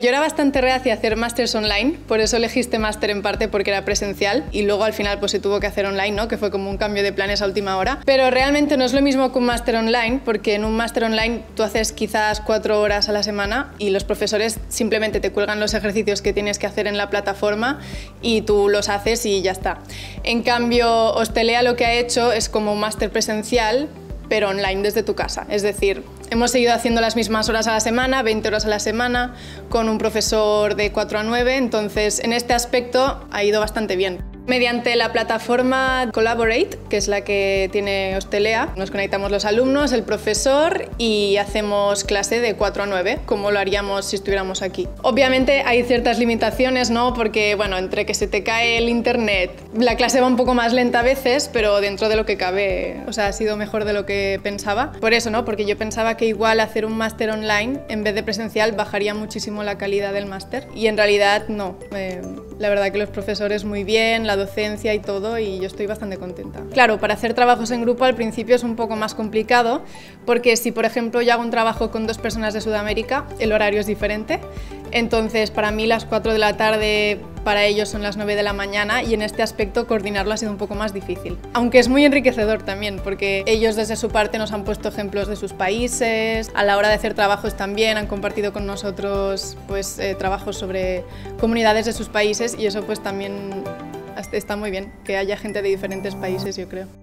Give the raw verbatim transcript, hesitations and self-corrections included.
Yo era bastante reacia a hacer másters online, por eso elegí este máster en parte porque era presencial y luego al final pues se tuvo que hacer online, ¿no? Que fue como un cambio de planes a última hora. Pero realmente no es lo mismo que un máster online, porque en un máster online tú haces quizás cuatro horas a la semana y los profesores simplemente te cuelgan los ejercicios que tienes que hacer en la plataforma y tú los haces y ya está. En cambio, Hostelea lo que ha hecho es como un máster presencial, pero online desde tu casa. Es decir, hemos seguido haciendo las mismas horas a la semana, veinte horas a la semana, con un profesor de cuatro a nueve, entonces en este aspecto ha ido bastante bien. Mediante la plataforma Collaborate, que es la que tiene Hostelea, nos conectamos los alumnos, el profesor y hacemos clase de cuatro a nueve, como lo haríamos si estuviéramos aquí. Obviamente hay ciertas limitaciones, ¿no? Porque, bueno, entre que se te cae el internet, la clase va un poco más lenta a veces, pero dentro de lo que cabe, o sea, ha sido mejor de lo que pensaba. Por eso, ¿no? Porque yo pensaba que igual hacer un máster online en vez de presencial bajaría muchísimo la calidad del máster y en realidad no. Eh, la verdad que los profesores muy bien, la docencia y todo, y yo estoy bastante contenta. Claro, para hacer trabajos en grupo al principio es un poco más complicado, porque si por ejemplo yo hago un trabajo con dos personas de Sudamérica, el horario es diferente, entonces para mí las cuatro de la tarde, para ellos son las nueve de la mañana y en este aspecto coordinarlo ha sido un poco más difícil. Aunque es muy enriquecedor también, porque ellos desde su parte nos han puesto ejemplos de sus países, a la hora de hacer trabajos también han compartido con nosotros pues, eh, trabajos sobre comunidades de sus países y eso pues también está muy bien, que haya gente de diferentes países, yo creo.